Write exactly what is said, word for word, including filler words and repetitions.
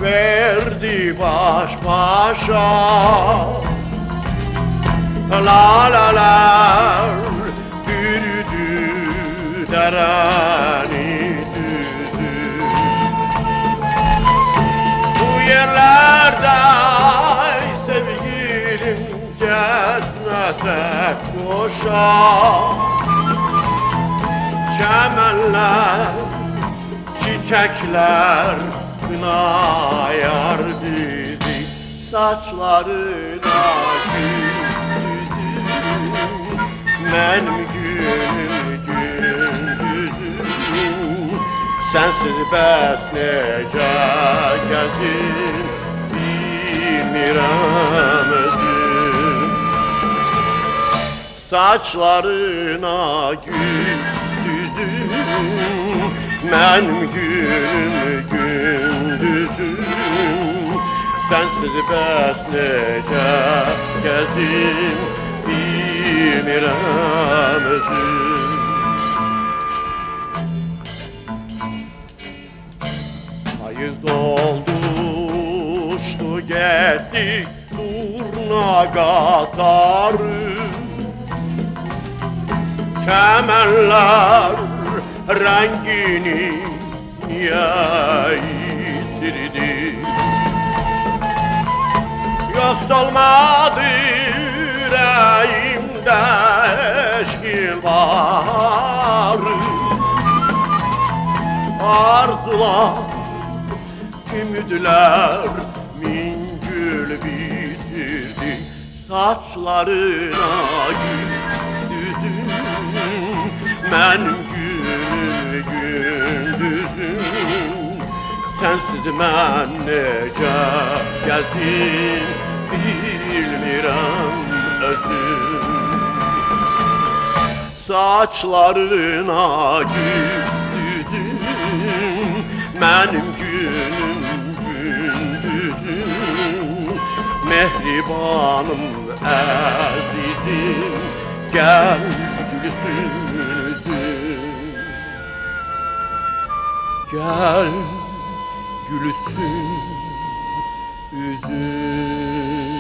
verdi baş başa. Lalalar bürüdü dereni düzü. Bu yerlerde sevgilim cennete koşar. Çemenler, çiçekler kınayar bizi, saçlarına gül yüzüm, benim günüm gündüzüm. Sensiz bəs necə gəzir bilmirəm özüm. Saçlarına gül düzüm, benim günüm gündüzüm. Sensiz bəs necə gəzim bilmirəm özüm. Payız oldu, uçtu getdi turna qatarı. Kemerler rengini niye yitirdi? Yoksa olmadı yüreğimde eşkin varı. Arzular, ümitler min gül bitirdi. Saçlarına gül düzüm, benim günüm gündüzüm. Sensiz mən necə gəzim bilmirəm özüm. Saçlarına gül düzüm, benim günüm gündüzüm. Mehribanım, əzizim, gel gülsün üzüm. Gel gülsün üzüm.